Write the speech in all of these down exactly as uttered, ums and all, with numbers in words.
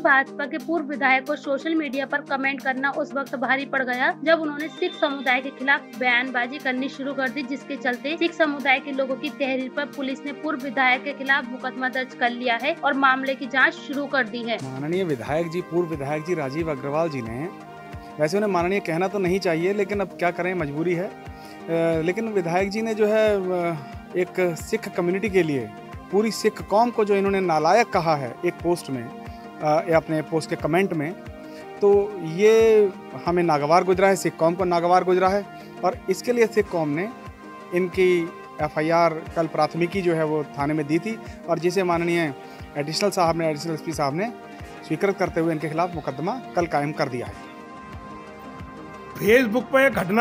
भाजपा के पूर्व विधायक को सोशल मीडिया पर कमेंट करना उस वक्त भारी पड़ गया जब उन्होंने सिख समुदाय के खिलाफ बयानबाजी करनी शुरू कर दी, जिसके चलते सिख समुदाय के लोगों की तहरीर पर पुलिस ने पूर्व विधायक के खिलाफ मुकदमा दर्ज कर लिया है और मामले की जाँच शुरू कर दी है। माननीय विधायक जी, पूर्व विधायक जी राजीव अग्रवाल जी ने, वैसे उन्हें माननीय कहना तो नहीं चाहिए, लेकिन अब क्या करें, मजबूरी है। लेकिन विधायक जी ने जो है एक सिख कम्युनिटी के लिए, पूरी सिख कौम को जो इन्होंने नालायक कहा है एक पोस्ट में, अपने पोस्ट के कमेंट में, तो ये हमें नागवार गुजरा है, सिख कौम को नागवार गुजरा है। और इसके लिए सिख कौम ने इनकी एफ आई आर कल प्राथमिकी जो है वो थाने में दी थी, और जिसे माननीय एडिशनल साहब ने एडिशनल एस पी साहब ने स्वीकृत करते हुए इनके खिलाफ मुकदमा कल कायम कर दिया है। फेसबुक पर घटना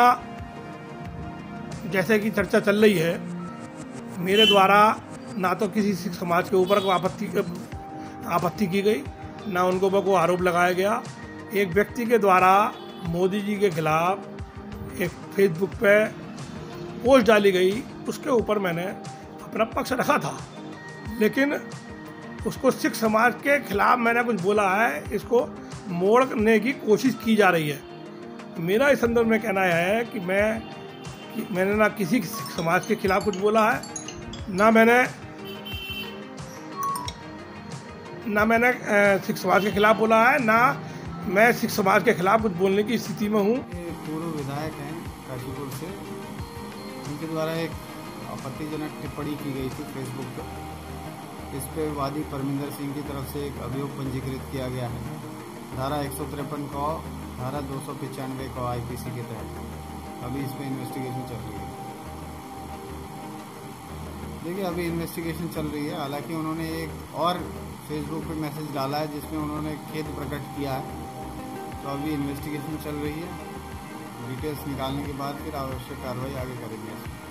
जैसे कि चर्चा चल रही है, मेरे द्वारा ना तो किसी सिख समाज के ऊपर आपत्ति आपत्ति की गई, ना उनको पर कोई आरोप लगाया गया। एक व्यक्ति के द्वारा मोदी जी के खिलाफ एक फेसबुक पे पोस्ट डाली गई, उसके ऊपर मैंने अपना पक्ष रखा था, लेकिन उसको सिख समाज के खिलाफ मैंने कुछ बोला है, इसको मोड़ने की कोशिश की जा रही है। मेरा इस संदर्भ में कहना है कि मैं कि मैंने ना किसी सिख समाज के खिलाफ कुछ बोला है, ना मैंने ना मैंने सिख समाज के खिलाफ बोला है, ना मैं सिख समाज के खिलाफ कुछ बोलने की स्थिति में हूँ। पूर्व विधायक हैं काशीपुर से, उनके द्वारा एक आपत्तिजनक टिप्पणी की गई थी फेसबुक पर। इस पर वादी परमिंदर सिंह की तरफ से एक अभियोग पंजीकृत किया गया है, धारा एक सौ तिरपन को धारा दो सौ पचानवे को आई पी सी के तहत। अभी इस पर इन्वेस्टिगेशन चल रही है। देखिए, अभी इन्वेस्टिगेशन चल रही है। हालांकि उन्होंने एक और फेसबुक पे मैसेज डाला है जिसमें उन्होंने खेद प्रकट किया है, तो अभी इन्वेस्टिगेशन चल रही है। डिटेल्स निकालने के बाद फिर आवश्यक कार्रवाई आगे करेंगे।